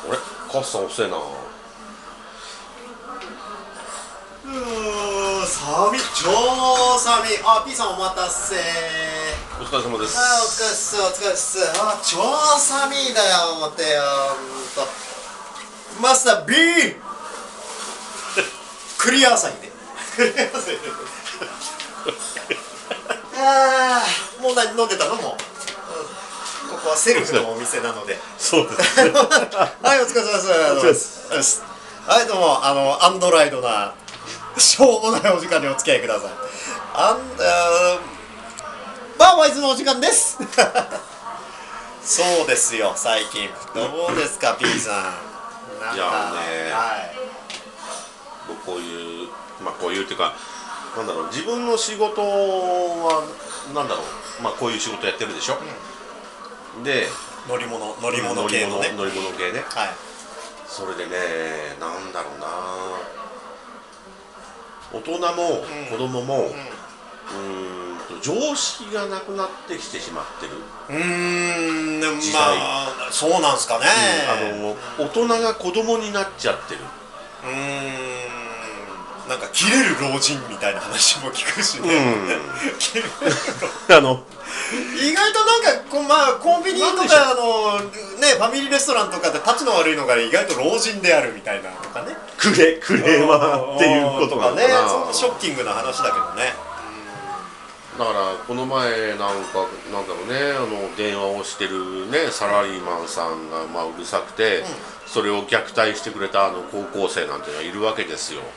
俺カスさん遅えな。 超寒い。あ、P さんお待たせ。 お疲れ様です。 あ、お疲れっす、お疲れっす。あ、超寒いだよ、思ってよ。マスター B クリア朝日で。ああ、もう何飲んでたのもう、ここはセルフのお店なので。 そうですね。 はい、お疲れ様です。はい、どうも、アンドライドなしょうもないお時間にお付き合いください。バーワイズのお時間です。そうですよ、最近どうですか P さん。なんかいやね、 はい、 僕こういうっていうか、なんだろう、自分の仕事はなんだろう、こういう仕事やってるでしょ。で、 乗り物系のね。 乗り物系ね。 はい。 それでね、なんだろうな、大人も子供も、常識がなくなってきてしまってる時代。 そうなんすかね。 大人が子供になっちゃってる。 なんか切れる老人みたいな話も聞くしね。意外となんかコンビニとかファミリーレストランとかでタチの悪いのが意外と老人であるみたいなとかね。 クレーマーっていうことがね、 ショッキングな話だけどね。 だからこの前なんだろうね、電話をしてるねサラリーマンさんがうるさくて、それを虐待してくれた高校生なんていうのはいるわけですよ。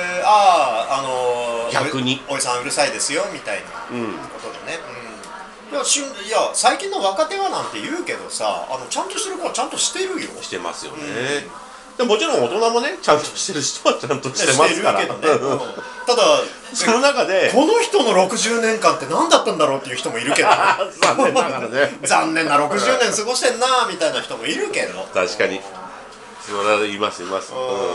逆におじさんうるさいですよみたいなことでね。いや最近の若手はなんて言うけどさ、ちゃんとしてる子はちゃんとしてるよ。 してますよね。でもちろん大人もね、ちゃんとしてる人はちゃんとしてますから。 してるけどね。ただその中でこの人の60年間って何だったんだろうっていう人もいるけど、 残念ながらね、 残念な60年過ごしてんなみたいな人もいるけど。 確かにそれはいます。でも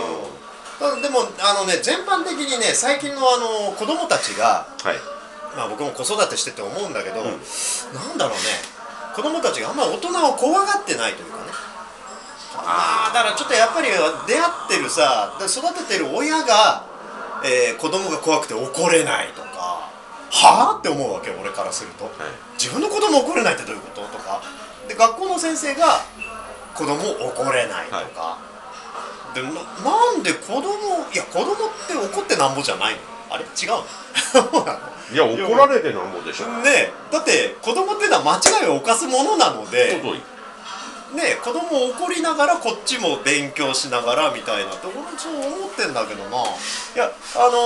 全般的にね、最近の子供たちが、僕も子育てしてて思うんだけど、なんだろうね、子供たちがあんまり大人を怖がってないというかね。だからちょっとやっぱり出会ってるさ、育ててる親が、子供が怖くて怒れないとか、はぁって思うわけよ、俺からすると。自分の子供怒れないってどういうこととかで、学校の先生が子供を怒れないとか、でなんで子供って怒ってなんぼじゃないの？あれ違うの？ いや、怒られてなんぼでしょね。だって子供ってのは間違いを犯すものなのでね、子供を怒りながらこっちも勉強しながらみたいなって俺そう思ってんだけどな。いや、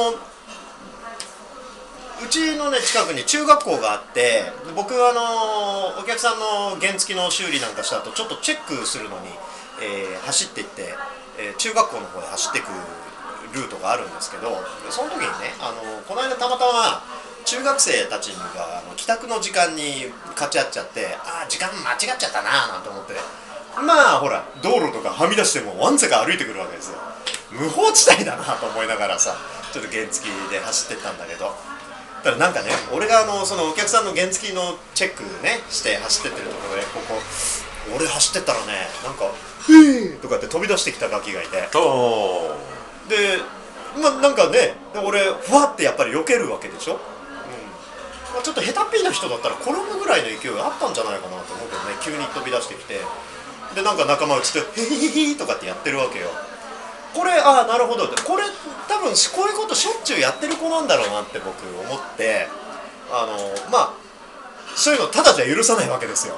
うちのね近くに中学校があって、僕お客さんの原付の修理なんかした後ちょっとチェックするのに、走っていって、中学校の方へ走っていくルートがあるんですけど、その時にね、この間たまたま中学生たちが帰宅の時間に勝ち合っちゃって、時間間違っちゃったななんて思って、ほら道路とかはみ出してもわんさか歩いてくるわけですよ。無法地帯だなと思いながらさ、ちょっと原付で走ってったんだけど、ただなんかね、俺がそのお客さんの原付のチェックねして走ってってるところで、俺走ってったらね、なんか「へー」とかって飛び出してきたガキがいて、でなんかね、俺ふわってやっぱり避けるわけでしょ。ちょっと下手っぴな人だったら転ぶぐらいの勢いあったんじゃないかなと思うけどね、急に飛び出してきて、でなんか仲間内で「へへへ」とかってやってるわけよ。これなるほどって、これ多分こういうことしょっちゅうやってる子なんだろうなって僕思って、そういうのただじゃ許さないわけですよ。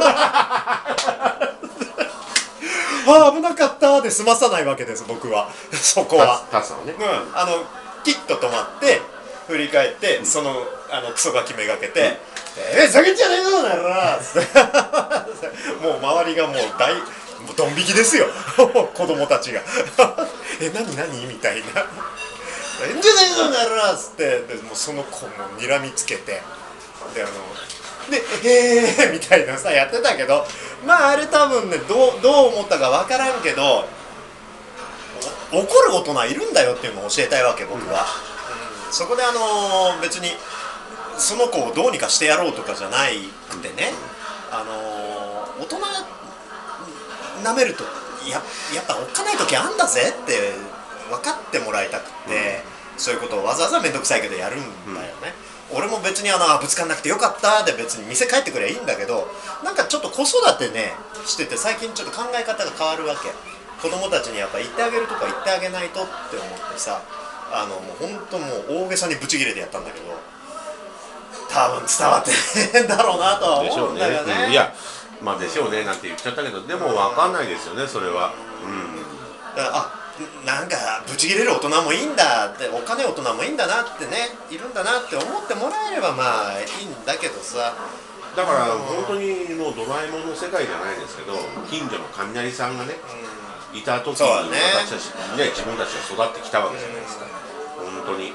危なかったで済まさないわけです、僕は。そこはタスさんはね、 キッと止まって振り返って、クソガキめがけて「下げんじゃねえぞなら」っつってもう周りがもうドン引きですよ。子供たちが何みたいな「えんじゃねえぞなら」っつって、でもうその子も睨みつけて、で「みたいなさやってたけど、あれ多分ね、どう思ったか分からんけど、怒る大人いるんだよっていうのを教えたいわけ、僕は。そこで別にその子をどうにかしてやろうとかじゃないくてね、大人なめるとやっぱおっかない時あんだぜって分かってもらいたくて、そういうことをわざわざ面倒くさいけどやるんだよね、俺も別にぶつかんなくてよかったで別に店帰ってくればいいんだけど、なんかちょっと子育てねしてて最近ちょっと考え方が変わるわけ。子供たちにやっぱ言ってあげるとか言ってあげないとって思ってさ、もうほんともう大げさにブチギレてやったんだけど、多分伝わってねえんだろうなとは思うんだよね。 いやまあでしょうねなんて言っちゃったけど、でも分かんないですよねそれは。 だからなんかブチギレる大人もいいんだって、お金大人もいいんだなってね、いるんだなって思ってもらえればまあいいんだけどさ。 だから本当にもうドラえもんの世界じゃないですけど、近所の雷さんがね、いた時に私たちね、自分たちが育ってきたわけじゃないですか。本当に。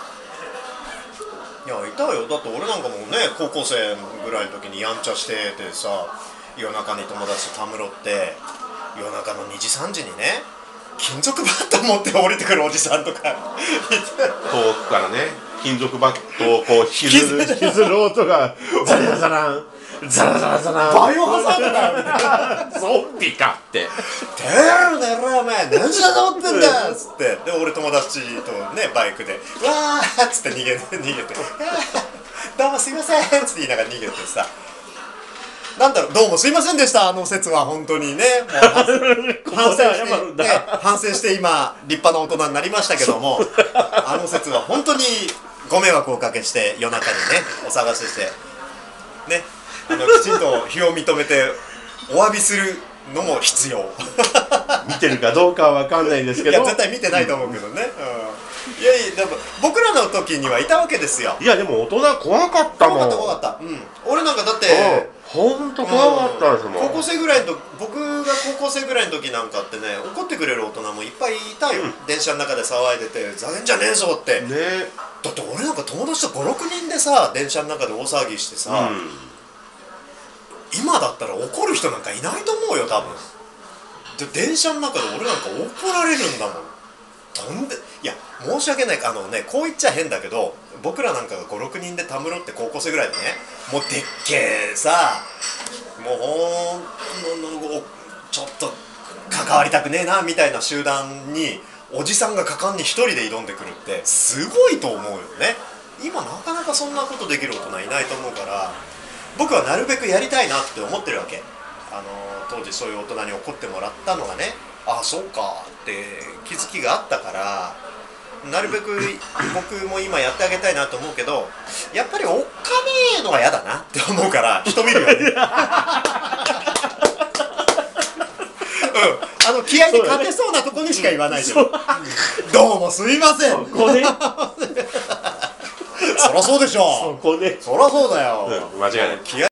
いやいたよ。だって俺なんかもね高校生ぐらいの時にやんちゃしててさ、夜中に友達とたむろって夜中の2時3時にね金属バット持って降りてくるおじさんとか遠くからね金属バットをこう引きずる音がザラザランザラザラザランバイオハザードだよみたいなゾンビかって 「てるねろお前何時だと思ってんだ」っつって、で俺友達とねバイクで「わー」っつって逃げて「どうもすいません」っつって言いながら逃げてさ、なんだろう、どうもすいませんでした。説は本当にね、もう反省して今立派な大人になりましたけども説は本当にご迷惑をおかけして夜中にねお探ししてね、きちんと非を認めてお詫びするのも必要見てるかどうかは分かんないですけど、 いや絶対見てないと思うけどね、いやいやでも僕らの時にはいたわけですよ。 いやでも大人怖かったもん。 怖かった、俺なんかだって本当怖かったですもん。 高校生ぐらいの僕が高校生ぐらいの時なんかってね、怒ってくれる大人もいっぱいいたよ、電車の中で騒いでてざけんじゃねえぞってね。だって俺なんか友達と56人でさ電車の中で大騒ぎしてさ、今だったら怒る人なんかいないと思うよ多分。で電車の中で俺なんか怒られるんだもん。いや申し訳ないかこう言っちゃ変だけど、僕らなんかが56人でたむろって高校生ぐらいでね、もうでっけえさ、もうちょっと関わりたくねえなみたいな集団におじさんが果敢に一人で挑んでくるってすごいと思うよね。今なかなかそんなことできる大人いないと思うから、僕はなるべくやりたいなって思ってるわけ。当時そういう大人に怒ってもらったのがね、ああそうかって気づきがあったから、なるべく僕も今やってあげたいなと思うけど、やっぱりおっかねえのは嫌だなって思うから人見るよね気合に勝てそうなとこにしか言わないで、どうもすいませんここねそりゃそうでしょ、 そこねそりゃそうだよ、 間違いない。 気合